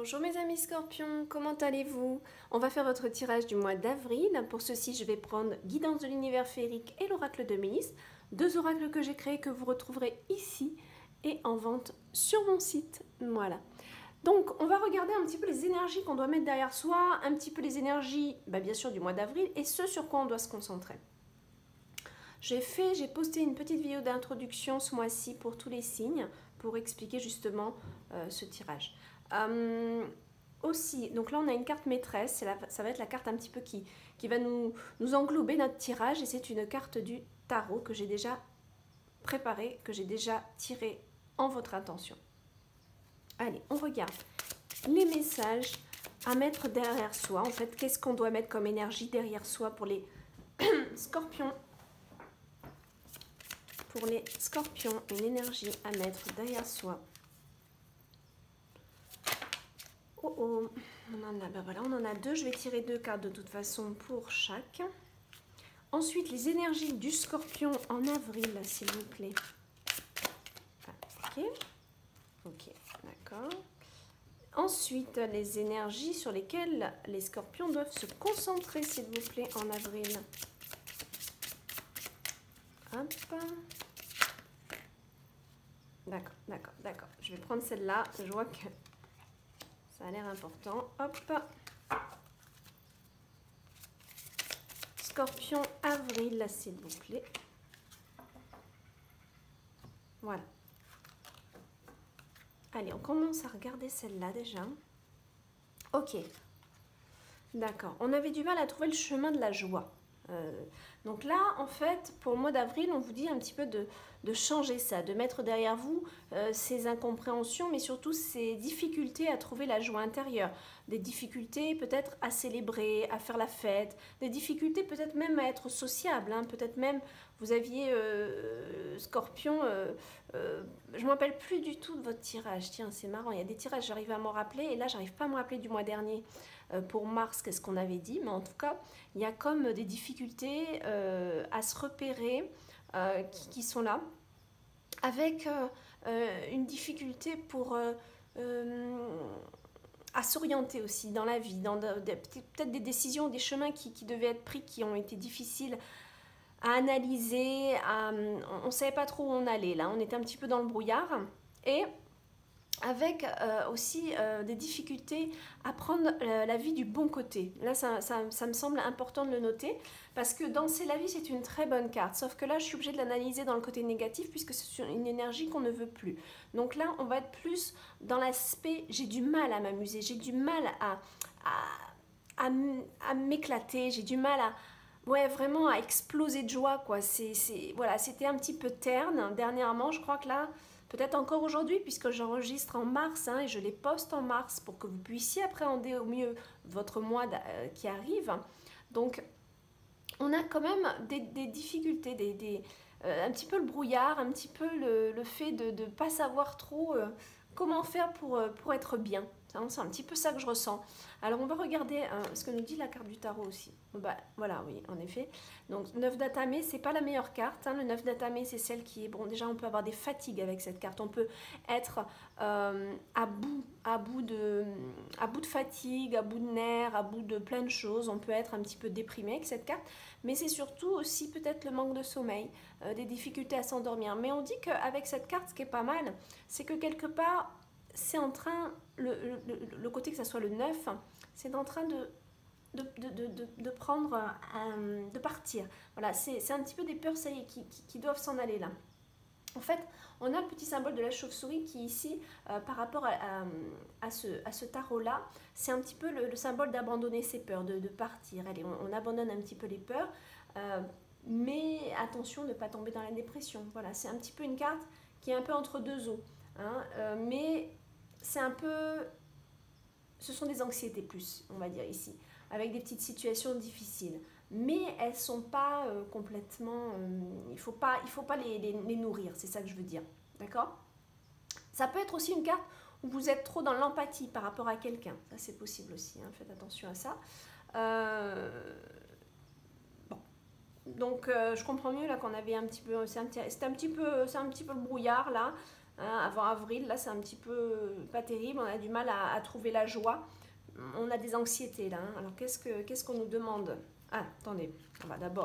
Bonjour mes amis scorpions, comment allez-vous? On va faire votre tirage du mois d'avril. Pour ceci, je vais prendre Guidance de l'univers féerique et l'oracle de Mélisse, deux oracles que j'ai créés que vous retrouverez ici et en vente sur mon site. Voilà. Donc, on va regarder un petit peu les énergies qu'on doit mettre derrière soi, un petit peu les énergies, bien sûr, du mois d'avril et ce sur quoi on doit se concentrer. J'ai posté une petite vidéo d'introduction ce mois-ci pour tous les signes pour expliquer justement ce tirage. Aussi, donc là on a une carte maîtresse, ça va être la carte un petit peu qui va nous englober notre tirage et c'est une carte du tarot que j'ai déjà préparée, que j'ai déjà tirée en votre intention. Allez, on regarde les messages à mettre derrière soi. En fait, qu'est-ce qu'on doit mettre comme énergie derrière soi pour les scorpions? Pour les scorpions, une énergie à mettre derrière soi. Oh oh, on en a deux. Je vais tirer deux cartes de toute façon pour chaque. Ensuite, les énergies du scorpion en avril, s'il vous plaît. Ok, d'accord. Ensuite, les énergies sur lesquelles les scorpions doivent se concentrer, s'il vous plaît, en avril. Hop. D'accord. Je vais prendre celle-là. Je vois que ça a l'air important. Hop. Scorpion avril, s'il vous plaît. Voilà. Allez, on commence à regarder celle-là déjà. Ok. D'accord. On avait du mal à trouver le chemin de la joie. Donc là, en fait, pour le mois d'avril, on vous dit un petit peu de changer ça, de mettre derrière vous ces incompréhensions, mais surtout ces difficultés à trouver la joie intérieure, des difficultés peut-être à célébrer, à faire la fête, des difficultés peut-être même à être sociable, hein, peut-être même vous aviez Scorpion, je ne me rappelle plus du tout de votre tirage, tiens c'est marrant, il y a des tirages, j'arrive à m'en rappeler, et là j'arrive pas à me rappeler du mois dernier. Pour Mars, qu'est-ce qu'on avait dit, mais en tout cas, il y a comme des difficultés à se repérer qui sont là, avec une difficulté pour à s'orienter aussi dans la vie, dans peut-être des décisions, des chemins qui devaient être pris, qui ont été difficiles à analyser, on ne savait pas trop où on allait, là, on était un petit peu dans le brouillard, et avec aussi des difficultés à prendre la vie du bon côté. Là, ça me semble important de le noter, parce que danser la vie, c'est une très bonne carte. Sauf que là, je suis obligée de l'analyser dans le côté négatif, puisque c'est une énergie qu'on ne veut plus. Donc là, on va être plus dans l'aspect, j'ai du mal à m'amuser, j'ai du mal à m'éclater, j'ai du mal à... Ouais, vraiment à exploser de joie, quoi. Voilà, c'était un petit peu terne dernièrement, je crois que là... Peut-être encore aujourd'hui, puisque j'enregistre en mars et je les poste en mars pour que vous puissiez appréhender au mieux votre mois qui arrive. Donc, on a quand même des difficultés, un petit peu le brouillard, un petit peu le fait de ne pas savoir trop comment faire pour être bien. C'est un petit peu ça que je ressens. Alors, on va regarder ce que nous dit la carte du tarot aussi. Voilà, oui, en effet. Donc, 9 d'Atamé, c'est pas la meilleure carte. Le 9 d'Atamé, c'est celle qui est... Bon, déjà, on peut avoir des fatigues avec cette carte. On peut être à bout de fatigue, à bout de nerfs, à bout de plein de choses. On peut être un petit peu déprimé avec cette carte. Mais c'est surtout aussi peut-être le manque de sommeil, des difficultés à s'endormir. Mais on dit qu'avec cette carte, ce qui est pas mal, c'est que quelque part... c'est en train, le côté que ça soit le 9, c'est en train de prendre, de partir. Voilà, c'est un petit peu des peurs, ça y est, qui doivent s'en aller là. En fait, on a le petit symbole de la chauve-souris qui ici, par rapport à ce tarot-là, c'est un petit peu le symbole d'abandonner ses peurs, de partir. Allez, on abandonne un petit peu les peurs, mais attention de ne pas tomber dans la dépression. Voilà, c'est un petit peu une carte qui est un peu entre deux eaux. Mais c'est un peu, ce sont des anxiétés plus, on va dire ici, avec des petites situations difficiles, mais elles sont pas complètement, il faut pas les nourrir, c'est ça que je veux dire, d'accord? Ça peut être aussi une carte où vous êtes trop dans l'empathie par rapport à quelqu'un, ça c'est possible aussi, faites attention à ça. Bon. Donc je comprends mieux là qu'on avait un petit peu, c'est un petit peu le brouillard là. Hein, avant avril, là, c'est un petit peu pas terrible. On a du mal à trouver la joie. On a des anxiétés, là. Hein. Alors, qu'est-ce qu'on nous demande? Ah, attendez. On va d'abord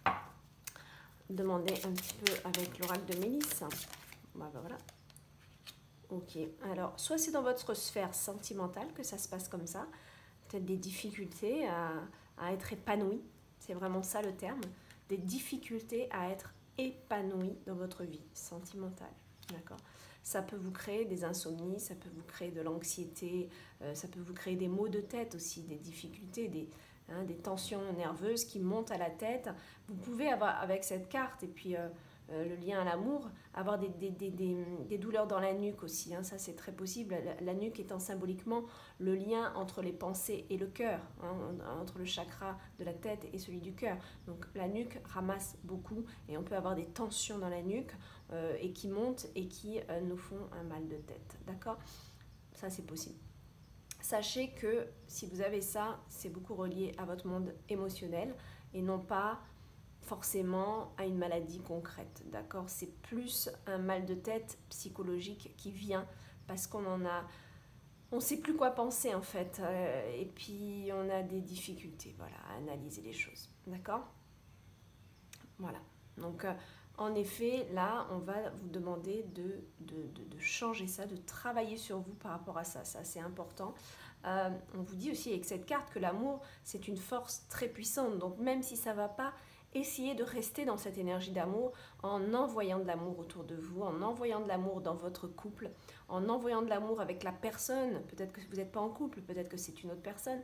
demander un petit peu avec l'oracle de Mélisse. Bah, voilà. Ok. Alors, soit c'est dans votre sphère sentimentale que ça se passe comme ça. Peut-être des difficultés à être épanoui. C'est vraiment ça le terme. Des difficultés à être épanoui dans votre vie sentimentale. D'accord? Ça peut vous créer des insomnies, ça peut vous créer de l'anxiété, ça peut vous créer des maux de tête aussi, des difficultés, des tensions nerveuses qui montent à la tête. Vous pouvez avoir avec cette carte et puis le lien à l'amour, avoir des douleurs dans la nuque aussi. Hein, ça, c'est très possible. La nuque étant symboliquement le lien entre les pensées et le cœur, hein, entre le chakra de la tête et celui du cœur. Donc la nuque ramasse beaucoup et on peut avoir des tensions dans la nuque et qui montent et qui nous font un mal de tête. D'accord? Ça, c'est possible. Sachez que si vous avez ça, c'est beaucoup relié à votre monde émotionnel et non pas forcément à une maladie concrète, d'accord? C'est plus un mal de tête psychologique qui vient parce qu'on en a, on ne sait plus quoi penser en fait, et puis on a des difficultés, voilà, à analyser les choses, d'accord? Voilà, donc en effet, là, on va vous demander de changer ça, de travailler sur vous par rapport à ça, c'est important. On vous dit aussi avec cette carte que l'amour, c'est une force très puissante, donc même si ça ne va pas, essayez de rester dans cette énergie d'amour en envoyant de l'amour autour de vous, en envoyant de l'amour dans votre couple, en envoyant de l'amour avec la personne, peut-être que vous n'êtes pas en couple, peut-être que c'est une autre personne,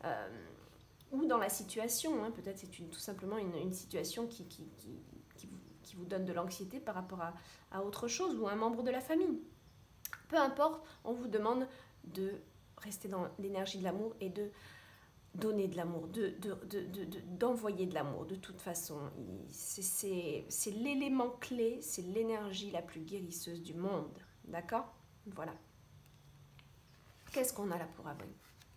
ou dans la situation, hein, peut-être c'est tout simplement une situation qui vous donne de l'anxiété par rapport à autre chose, ou un membre de la famille. Peu importe, on vous demande de rester dans l'énergie de l'amour et de donner de l'amour, d'envoyer de l'amour de toute façon. C'est l'élément clé, c'est l'énergie la plus guérisseuse du monde. D'accord? Voilà. Qu'est-ce qu'on a là pour avril?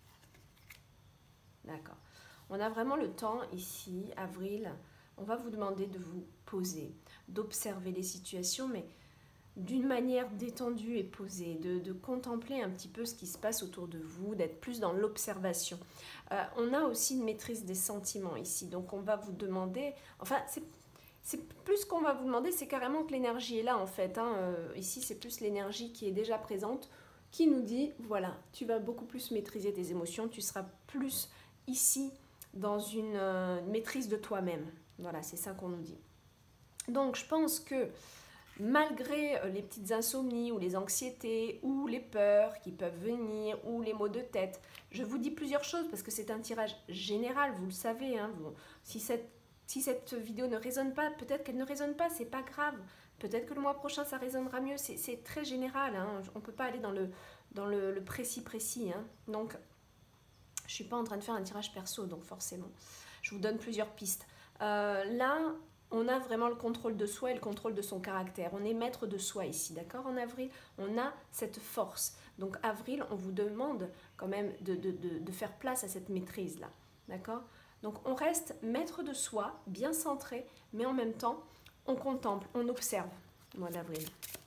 D'accord. On a vraiment le temps ici, avril. On va vous demander de vous poser, d'observer les situations, mais d'une manière détendue et posée, de contempler un petit peu ce qui se passe autour de vous, d'être plus dans l'observation. On a aussi une maîtrise des sentiments ici, donc on va vous demander, enfin c'est plus qu'on va vous demander, c'est carrément que l'énergie est là en fait. Hein. Ici c'est plus l'énergie qui est déjà présente, qui nous dit, voilà, tu vas beaucoup plus maîtriser tes émotions, tu seras plus ici dans une maîtrise de toi-même. Voilà, c'est ça qu'on nous dit. Donc je pense que malgré les petites insomnies ou les anxiétés ou les peurs qui peuvent venir ou les maux de tête, je vous dis plusieurs choses parce que c'est un tirage général, vous le savez. Hein, si cette vidéo ne résonne pas, peut-être qu'elle ne résonne pas, c'est pas grave. Peut-être que le mois prochain ça résonnera mieux, c'est très général. Hein, on ne peut pas aller dans le précis. Hein, donc, je ne suis pas en train de faire un tirage perso, donc forcément, je vous donne plusieurs pistes. Là, on a vraiment le contrôle de soi et le contrôle de son caractère. On est maître de soi ici, d'accord? En avril, on a cette force. Donc avril, on vous demande quand même de faire place à cette maîtrise-là, d'accord? Donc on reste maître de soi, bien centré, mais en même temps, on contemple, on observe, mois d'avril.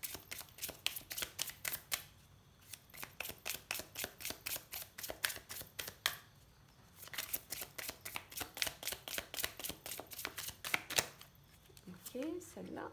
Ok, celle-là.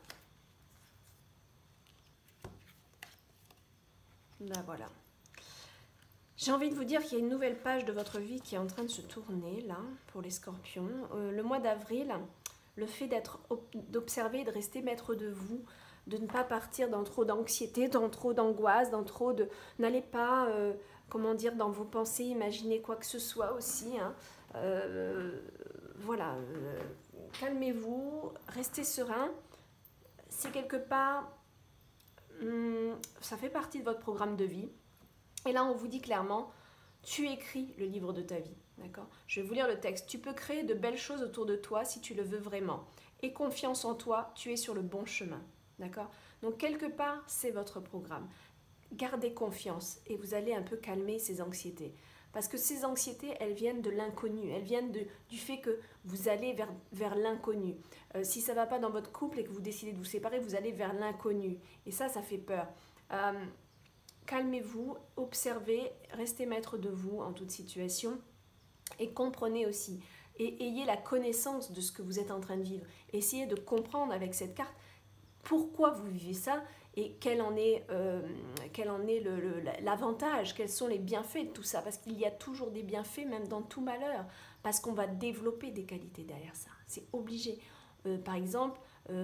Ben voilà. J'ai envie de vous dire qu'il y a une nouvelle page de votre vie qui est en train de se tourner, là, pour les scorpions. Le mois d'avril, le fait d'observer, de rester maître de vous, de ne pas partir dans trop d'anxiété, dans trop d'angoisse, dans trop de... N'allez pas, comment dire, dans vos pensées, imaginer quoi que ce soit aussi. Hein. Voilà, calmez-vous, restez serein. C'est quelque part, ça fait partie de votre programme de vie. Et là, on vous dit clairement, tu écris le livre de ta vie, d'accord? Je vais vous lire le texte. Tu peux créer de belles choses autour de toi si tu le veux vraiment. Aie confiance en toi, tu es sur le bon chemin, d'accord? Donc, quelque part, c'est votre programme. Gardez confiance et vous allez un peu calmer ces anxiétés. Parce que ces anxiétés, elles viennent de l'inconnu, elles viennent du fait que vous allez vers l'inconnu. Si ça ne va pas dans votre couple et que vous décidez de vous séparer, vous allez vers l'inconnu. Et ça fait peur. Calmez-vous, observez, restez maître de vous en toute situation et comprenez aussi. Et ayez la connaissance de ce que vous êtes en train de vivre. Essayez de comprendre avec cette carte pourquoi vous vivez ça et quel en est l'avantage, quels sont les bienfaits de tout ça. Parce qu'il y a toujours des bienfaits, même dans tout malheur, parce qu'on va développer des qualités derrière ça. C'est obligé. Par exemple,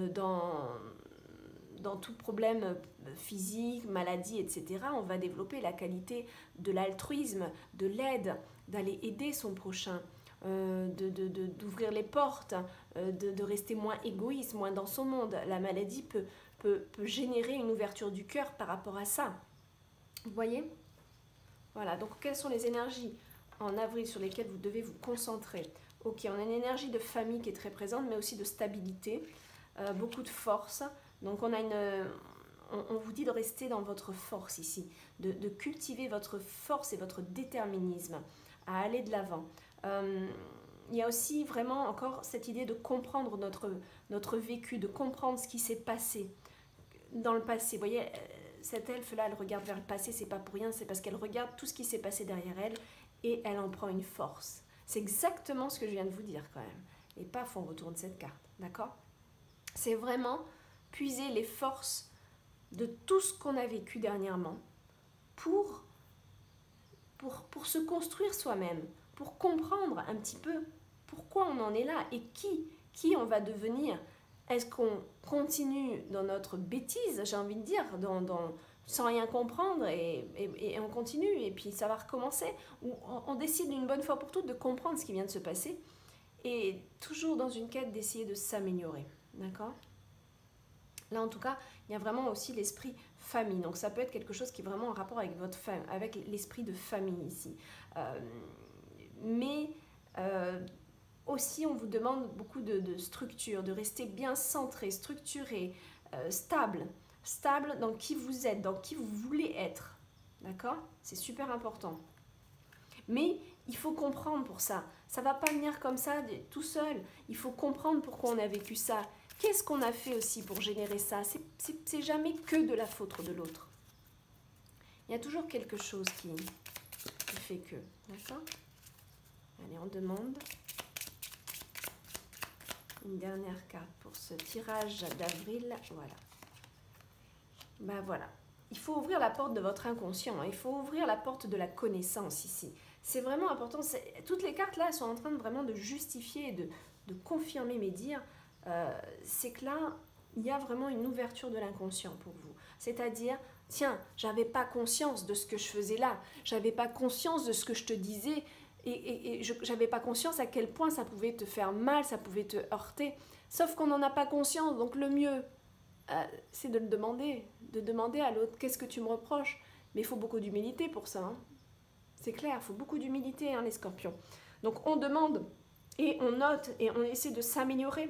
dans tout problème physique, maladie, etc., on va développer la qualité de l'altruisme, de l'aide, d'aller aider son prochain, d'ouvrir les portes, de rester moins égoïste, moins dans son monde. La maladie peut générer une ouverture du cœur par rapport à ça. Vous voyez? Voilà, donc quelles sont les énergies en avril sur lesquelles vous devez vous concentrer? Ok, on a une énergie de famille qui est très présente, mais aussi de stabilité, beaucoup de force. Donc on vous dit de rester dans votre force ici, de cultiver votre force et votre déterminisme à aller de l'avant. Il y a aussi vraiment encore cette idée de comprendre notre vécu, de comprendre ce qui s'est passé dans le passé. Vous voyez, cette elfe-là, elle regarde vers le passé, c'est pas pour rien, c'est parce qu'elle regarde tout ce qui s'est passé derrière elle et elle en prend une force. C'est exactement ce que je viens de vous dire quand même. Et paf, on retourne cette carte, d'accord? C'est vraiment puiser les forces de tout ce qu'on a vécu dernièrement pour se construire soi-même, pour comprendre un petit peu pourquoi on en est là et qui on va devenir. Est-ce qu'on continue dans notre bêtise, j'ai envie de dire, sans rien comprendre et on continue et puis ça va recommencer, ou on décide une bonne fois pour toutes de comprendre ce qui vient de se passer et toujours dans une quête d'essayer de s'améliorer, d'accord? Là, en tout cas, il y a vraiment aussi l'esprit famille. Donc, ça peut être quelque chose qui est vraiment en rapport avec votre famille, avec l'esprit de famille ici. Mais aussi, on vous demande beaucoup de structure, de rester bien centré, structuré, stable. Stable dans qui vous êtes, dans qui vous voulez être. D'accord? C'est super important. Mais il faut comprendre pour ça. Ça ne va pas venir comme ça, tout seul. Il faut comprendre pourquoi on a vécu ça. Qu'est-ce qu'on a fait aussi pour générer ça? C'est jamais que de la faute de l'autre. Il y a toujours quelque chose qui fait que. D'accord? Allez, on demande une dernière carte pour ce tirage d'avril. Voilà. Ben voilà. Il faut ouvrir la porte de votre inconscient. Il faut ouvrir la porte de la connaissance ici. C'est vraiment important. Toutes les cartes là sont en train vraiment de justifier, de confirmer mes dires. C'est que là, il y a vraiment une ouverture de l'inconscient pour vous. C'est-à-dire, tiens, j'avais pas conscience de ce que je faisais là, j'avais pas conscience de ce que je te disais, et j'avais pas conscience à quel point ça pouvait te faire mal, ça pouvait te heurter. Sauf qu'on n'en a pas conscience, donc le mieux, c'est de le demander à l'autre, qu'est-ce que tu me reproches? Mais il faut beaucoup d'humilité pour ça. Hein. C'est clair, il faut beaucoup d'humilité, hein, les scorpions. Donc on demande, et on note, et on essaie de s'améliorer.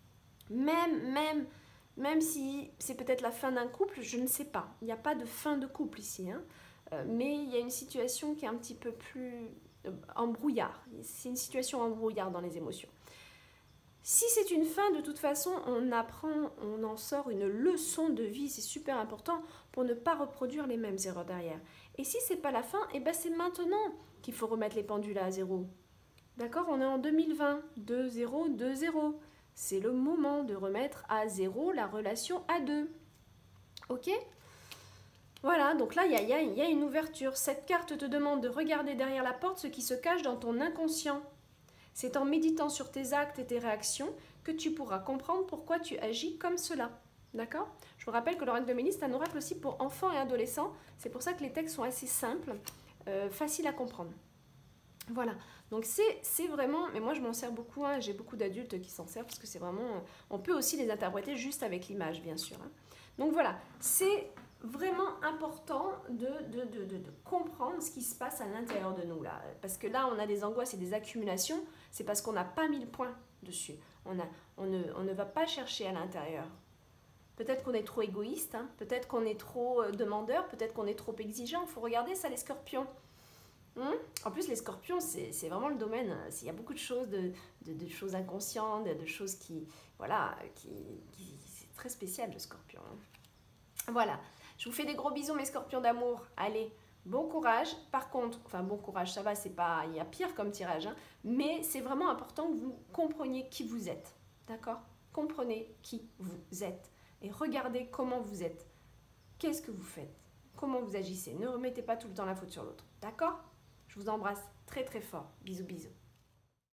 Même si c'est peut-être la fin d'un couple, je ne sais pas. Il n'y a pas de fin de couple ici. Hein. Mais il y a une situation qui est un petit peu plus embrouillard. C'est une situation embrouillard dans les émotions. Si c'est une fin, de toute façon, on apprend, on en sort une leçon de vie. C'est super important pour ne pas reproduire les mêmes erreurs derrière. Et si c'est pas la fin, eh ben c'est maintenant qu'il faut remettre les pendules à zéro. D'accord? On est en 2020. 2-0, 2-0. C'est le moment de remettre à zéro la relation à deux. Ok? Voilà, donc là, il y a une ouverture. Cette carte te demande de regarder derrière la porte ce qui se cache dans ton inconscient. C'est en méditant sur tes actes et tes réactions que tu pourras comprendre pourquoi tu agis comme cela. D'accord? Je vous rappelle que l'oracle de Mélie, c'est un oracle aussi pour enfants et adolescents. C'est pour ça que les textes sont assez simples, faciles à comprendre. Voilà, donc c'est vraiment, mais moi je m'en sers beaucoup, hein, j'ai beaucoup d'adultes qui s'en servent parce que c'est vraiment, on peut aussi les interpréter juste avec l'image bien sûr. Hein. Donc voilà, c'est vraiment important de comprendre ce qui se passe à l'intérieur de nous là, parce que là on a des angoisses et des accumulations, c'est parce qu'on n'a pas mis le point dessus, on ne va pas chercher à l'intérieur. Peut-être qu'on est trop égoïste, hein, peut-être qu'on est trop demandeur, peut-être qu'on est trop exigeant, il faut regarder ça les scorpions. En plus, les scorpions, c'est vraiment le domaine. Il y a beaucoup de choses, de choses inconscientes, de choses qui... Voilà, c'est très spécial le scorpion. Voilà. Je vous fais des gros bisous mes scorpions d'amour. Allez, bon courage. Par contre, enfin bon courage, ça va, c'est pas, il y a pire comme tirage, hein, mais c'est vraiment important que vous compreniez qui vous êtes. D'accord? Comprenez qui vous êtes et regardez comment vous êtes. Qu'est-ce que vous faites? Comment vous agissez? Ne remettez pas tout le temps la faute sur l'autre. D'accord? Je vous embrasse très très fort. Bisous bisous.